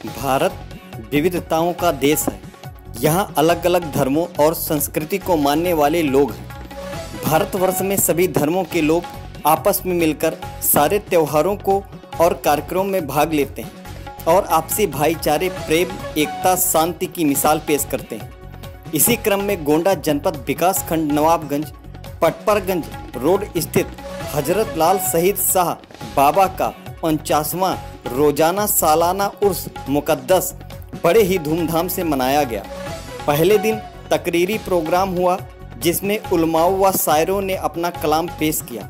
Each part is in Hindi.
भारत विविधताओं का देश है। यहाँ अलग अलग धर्मों और संस्कृति को मानने वाले लोग हैं। भारतवर्ष में सभी धर्मों के लोग आपस में मिलकर सारे त्योहारों को और कार्यक्रमों में भाग लेते हैं और आपसी भाईचारे, प्रेम, एकता, शांति की मिसाल पेश करते हैं। इसी क्रम में गोंडा जनपद विकासखंड नवाबगंज पटपरगंज रोड स्थित हजरत लाल शहीद शाह बाबा का 49वां रोजाना सालाना उर्स मुकद्दस बड़े ही धूमधाम से मनाया गया। पहले दिन तकरीरी प्रोग्राम हुआ जिसमें उलमाओं व शायरों ने अपना कलाम पेश किया।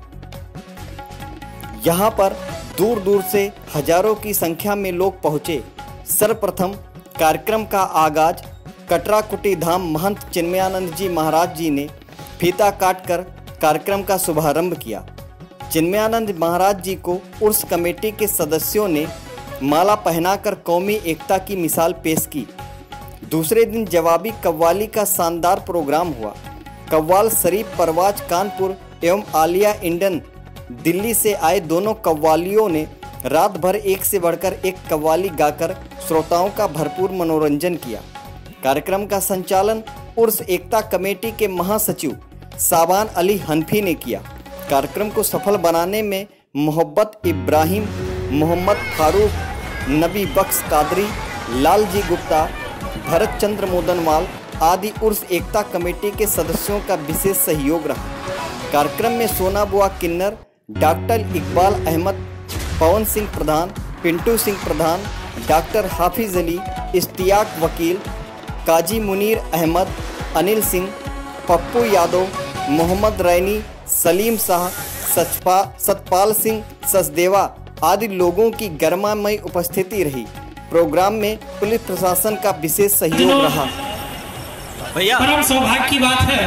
यहाँ पर दूर दूर से हजारों की संख्या में लोग पहुँचे। सर्वप्रथम कार्यक्रम का आगाज कटराकुटी धाम महंत चिन्मयानंद जी महाराज जी ने फीता काटकर कार्यक्रम का शुभारंभ किया। चिन्मयानंद महाराज जी को उर्स कमेटी के सदस्यों ने माला पहनाकर कौमी एकता की मिसाल पेश की। दूसरे दिन जवाबी कव्वाली का शानदार प्रोग्राम हुआ। कव्वाल शरीफ परवाज कानपुर एवं आलिया इंडन दिल्ली से आए दोनों कव्वालियों ने रात भर एक से बढ़कर एक कव्वाली गाकर श्रोताओं का भरपूर मनोरंजन किया। कार्यक्रम का संचालन उर्स एकता कमेटी के महासचिव साबान अली हनफी ने किया। कार्यक्रम को सफल बनाने में मोहब्बत इब्राहिम, मोहम्मद फारूक, नबी बख्श कादरी, लालजी गुप्ता, भरत चंद्र मोदनवाल आदि उर्स एकता कमेटी के सदस्यों का विशेष सहयोग रहा। कार्यक्रम में सोना बुआ किन्नर, डॉक्टर इकबाल अहमद, पवन सिंह प्रधान, पिंटू सिंह प्रधान, डॉक्टर हाफिज अली, इश्तियाक वकील, काजी मुनीर अहमद, अनिल सिंह, पप्पू यादव, मोहम्मद रैनी, सलीम शाह, सतपाल सिंह सचदेवा आदि लोगों की गर्मामय उपस्थिति रही। प्रोग्राम में पुलिस प्रशासन का विशेष सहयोग रहा। भैया परम सौभाग्य की बात है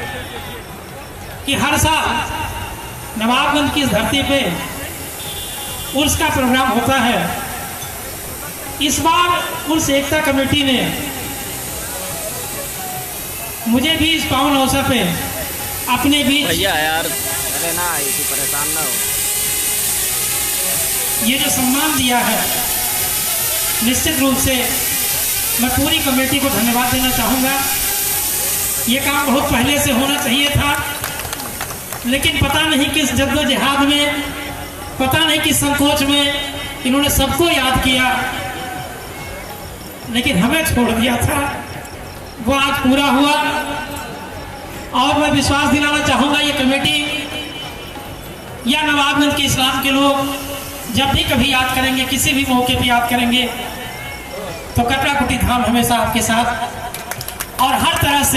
कि हर साल नवाबगंज की धरती पे उर्स का प्रोग्राम होता है। इस बार उर्स एकता कमेटी ने मुझे भी इस पावन अवसर पे अपने बीच भैया यार अरे ना इसी परेशान ना हो, ये जो सम्मान दिया है, निश्चित रूप से मैं पूरी कमेटी को धन्यवाद देना चाहूँगा। ये काम बहुत पहले से होना चाहिए था, लेकिन पता नहीं किस जद्दोजहद में, पता नहीं किस संकोच में इन्होंने सबको याद किया, लेकिन हमें छोड़ दिया था। वो आज पूरा हुआ और मैं विश्वास दिलाना चाहूँगा ये कमेटी या नवाबगंज के इस्लाम के लोग जब भी कभी याद करेंगे, किसी भी मौके पे याद करेंगे, तो कटराकुटी धाम हमेशा आपके साथ और हर तरह से।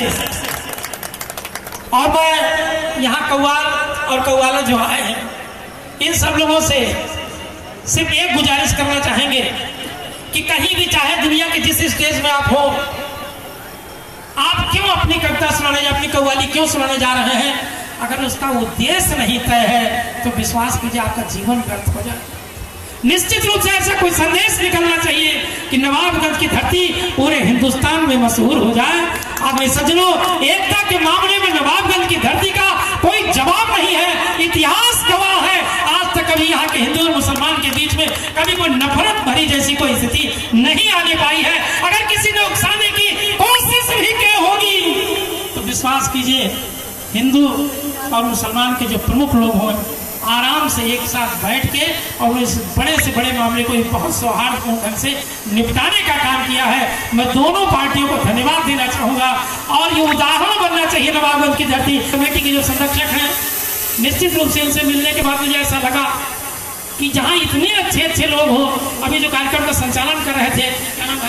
और मैं यहाँ कव्वाल और कव्वाला जो आए हैं, इन सब लोगों से सिर्फ एक गुजारिश करना चाहेंगे कि कहीं भी चाहे दुनिया के जिस स्टेज में आप हो, आप क्यों अपनी कविता सुनाने या अपनी कव्वाली क्यों सुनाने जा रहे हैं, अगर उसका उद्देश्य नहीं तय है तो विश्वास कीजिए आपका जीवन व्यर्थ हो जाए। निश्चित रूप से ऐसा कोई संदेश निकलना चाहिए कि नवाबगंज की धरती पूरे हिंदुस्तान में मशहूर हो जाए। आगे सज्जनों, एकता के मामले में नवाबगंज की धरती का कोई जवाब नहीं है। इतिहास गवाह है, आज तक कभी यहाँ के हिंदू और मुसलमान के बीच में कभी कोई नफरत भरी जैसी कोई स्थिति नहीं आने पाई है। अगर किसी ने उकसाने की कोशिश भी की होगी तो विश्वास कीजिए हिंदू और मुसलमान के जो प्रमुख लोग हों, आराम से एक साथ बैठ के और इस बड़े से बड़े मामले को बहुत सौहार्दपूर्ण ढंग से निपटाने का काम किया है। मैं दोनों पार्टियों को धन्यवाद देना चाहूँगा और ये उदाहरण बनना चाहिए नवाबगंज की धरती। कमेटी के जो संरक्षक हैं, निश्चित रूप से इनसे मिलने के बाद मुझे ऐसा लगा कि जहाँ इतने अच्छे अच्छे लोग हो, अभी जो कार्यक्रम का संचालन कर रहे थे, क्या नाम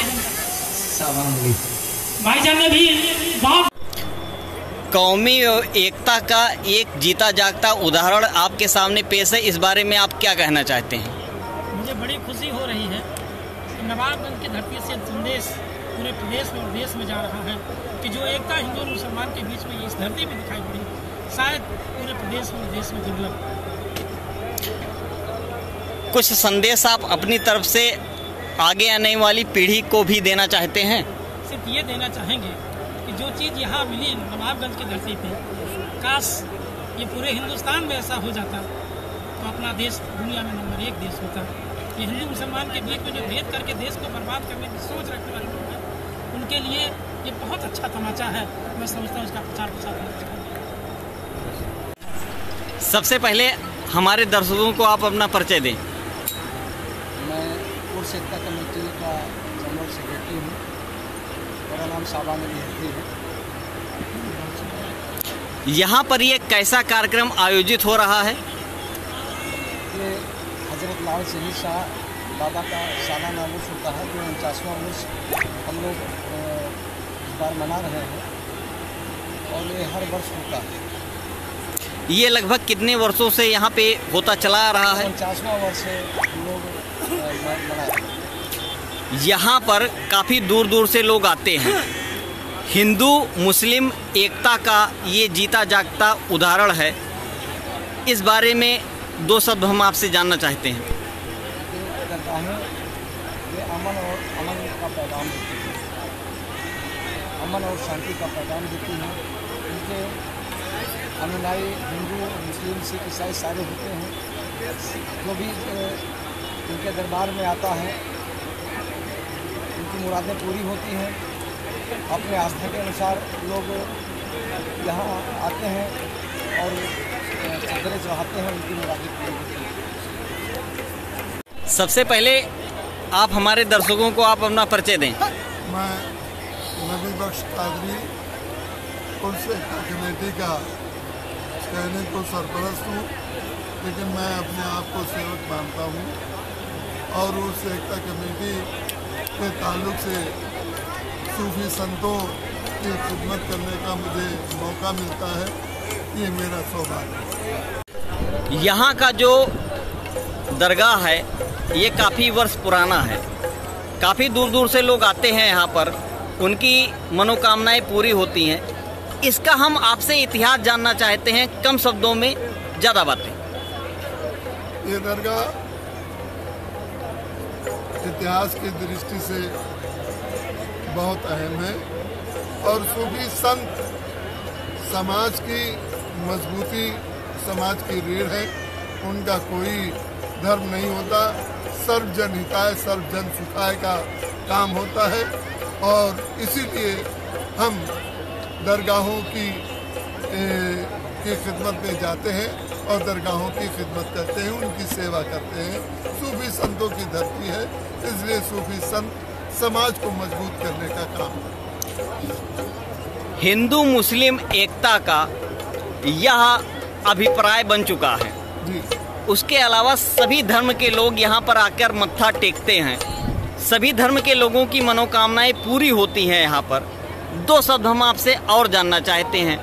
भाईजान ने भी बहुत कौमी एकता का एक जीता जागता उदाहरण आपके सामने पेश है। इस बारे में आप क्या कहना चाहते हैं? मुझे बड़ी खुशी हो रही है कि नवाबगंज की धरती से संदेश पूरे प्रदेश में और देश में जा रहा है कि जो एकता हिंदू और मुसलमान के बीच में इस धरती में दिखाई पड़ी, शायद पूरे प्रदेश में और देश में दुर्लभ। कुछ संदेश आप अपनी तरफ से आगे आने वाली पीढ़ी को भी देना चाहते हैं? सिर्फ ये देना चाहेंगे कि जो चीज़ यहाँ मिली नवाबगंज की धरती पे, काश ये पूरे हिंदुस्तान में ऐसा हो जाता तो अपना देश दुनिया में नंबर 1 देश होता। ये हिंदू मुसलमान के बीच में जो भेद करके देश को बर्बाद करने की सोच रखने वाले लोग हैं, उनके लिए ये बहुत अच्छा तमाचा है। मैं समझता हूँ इसका प्रचार प्रसार करना चाहिए। सबसे पहले हमारे दर्शकों को आप अपना परिचय दें। मैं कोर्स एकता कमेटी का जनरल सेक्रेटरी हूँ। मेरा नाम शाबान अली है। यहाँ पर ये कैसा कार्यक्रम आयोजित हो रहा है? ये हज़रत लाल शहीद शाह बाबा का सालाना उर्स होता है, जो 49वां उर्स हम लोग इस बार मना रहे हैं और ये हर वर्ष होता है। ये लगभग कितने वर्षों से यहाँ पे होता चला आ रहा है? 49वां वर्ष से हम लोग मना रहे हैं। यहाँ पर काफ़ी दूर दूर से लोग आते हैं। हिंदू मुस्लिम एकता का ये जीता जागता उदाहरण है। इस बारे में दो शब्द हम आपसे जानना चाहते हैं। ये अमन का पैगाम देती है, अमन और शांति का पैगाम देती है। इनके अनुयायी हिंदू मुस्लिम सिख ईसाई सारे होते हैं। जो भी इनके दरबार में आता है उनकी मुरादें पूरी होती हैं। अपने आस्था के अनुसार लोग यहाँ आते हैं और चदरें चढ़ाते हैं, उनकी मुरादें पूरी होती हैं। सबसे पहले आप हमारे दर्शकों को आप अपना परिचय दें। मैं नबी बख्श कादरी कोर्स एकता कमेटी का कहने को सरपरस्त हूँ, लेकिन मैं अपने आप को सेवक मानता हूँ और उस एकता कमेटी के ताल्लुक से सूफी संतों की खिदमत करने का मुझे मौका मिलता है। ये मेरा सौभाग्य है। यहाँ का जो दरगाह है ये काफ़ी वर्ष पुराना है। काफ़ी दूर दूर से लोग आते हैं यहाँ पर, उनकी मनोकामनाएं पूरी होती हैं। इसका हम आपसे इतिहास जानना चाहते हैं, कम शब्दों में ज़्यादा बातें। ये दरगाह इतिहास की दृष्टि से बहुत अहम है और सूफी संत समाज की मजबूती, समाज की रीढ़ है। उनका कोई धर्म नहीं होता, सर्वजन हिताय सर्वजन सुखाय का काम होता है और इसीलिए हम दरगाहों की खिदमत में जाते हैं और दरगाहों की खिदमत करते हैं, उनकी सेवा करते हैं। सूफी संतों की धरती है, इसलिए सूफी संत समाज को मजबूत करने का काम करते हैं। हिंदू मुस्लिम एकता का यह अभिप्राय बन चुका है जी। उसके अलावा सभी धर्म के लोग यहाँ पर आकर मत्था टेकते हैं। सभी धर्म के लोगों की मनोकामनाएं पूरी होती हैं। यहाँ पर दो शब्द हम आपसे और जानना चाहते हैं।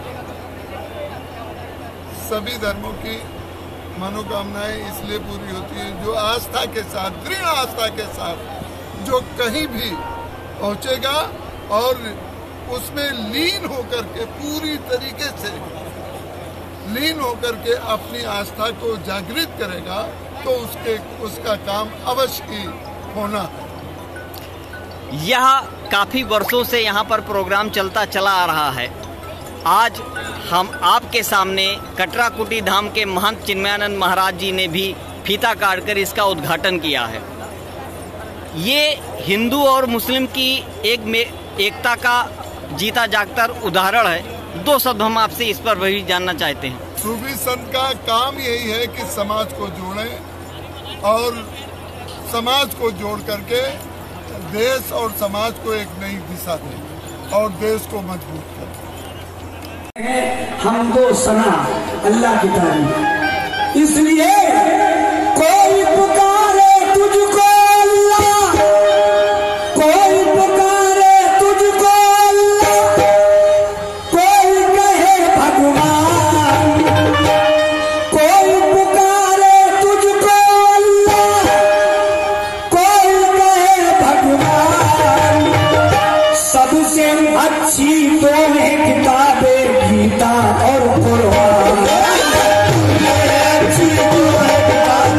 सभी धर्मों की मनोकामनाएं इसलिए पूरी होती है जो आस्था के साथ, दृढ़ आस्था के साथ जो कहीं भी पहुंचेगा और उसमें लीन होकर के, पूरी तरीके से लीन होकर के अपनी आस्था को जागृत करेगा तो उसका काम अवश्य ही होना है। यह काफ़ी वर्षों से यहाँ पर प्रोग्राम चलता चला आ रहा है। आज हम आपके सामने कटरा कुटी धाम के महंत चिन्मयानंद महाराज जी ने भी फीता काटकर इसका उद्घाटन किया है। ये हिंदू और मुस्लिम की एकता का जीता जागता उदाहरण है। दो शब्द हम आपसे इस पर भी जानना चाहते हैं। सूफी संत का काम यही है कि समाज को जोड़ें और समाज को जोड़ करके देश और समाज को एक नई दिशा दें और देश को मजबूत करें। हम दो सना अल्लाह की तारीफ, इसलिए कोई पुकारे तुझको अल्लाह, कोई पुकारे तुझको अल्लाह, कोई कहे भगवान, कोई पुकारे तुझको अल्लाह, कोई कहे भगवान। सबसे अच्छी तो है किताबें गीता और कुरान, अच्छी तो है किताब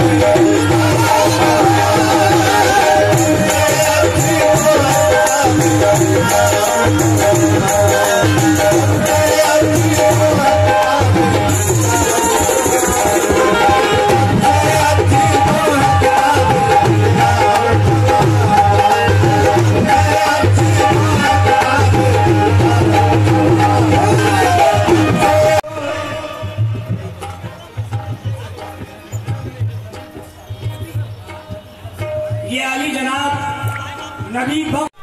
ये अली जनाब नबी